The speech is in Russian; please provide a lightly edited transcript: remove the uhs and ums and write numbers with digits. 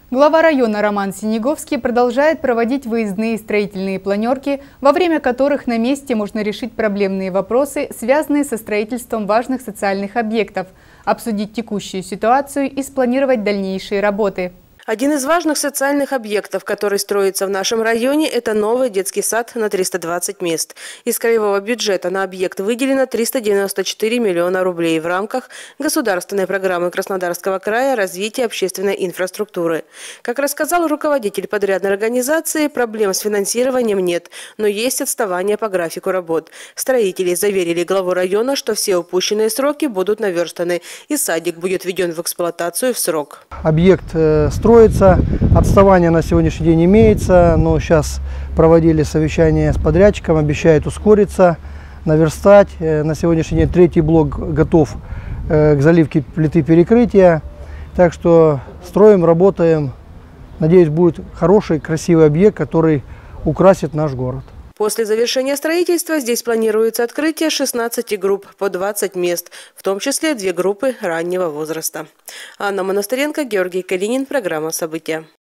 Глава района Роман Синеговский продолжает проводить выездные строительные планерки, во время которых на месте можно решить проблемные вопросы, связанные со строительством важных социальных объектов, обсудить текущую ситуацию и спланировать дальнейшие работы. Один из важных социальных объектов, который строится в нашем районе, это новый детский сад на 320 мест. Из краевого бюджета на объект выделено 394 миллиона рублей в рамках государственной программы Краснодарского края развития общественной инфраструктуры. Как рассказал руководитель подрядной организации, проблем с финансированием нет, но есть отставание по графику работ. Строители заверили главу района, что все упущенные сроки будут наверстаны, и садик будет введен в эксплуатацию в срок. Объект строится, отставание на сегодняшний день имеется, но сейчас проводили совещание с подрядчиком, обещают ускориться, наверстать. На сегодняшний день третий блок готов к заливке плиты перекрытия, так что строим, работаем. Надеюсь, будет хороший, красивый объект, который украсит наш город. После завершения строительства здесь планируется открытие 16 групп по 20 мест, в том числе 2 группы раннего возраста. Анна Монастыренко, Георгий Калинин. Программа «События».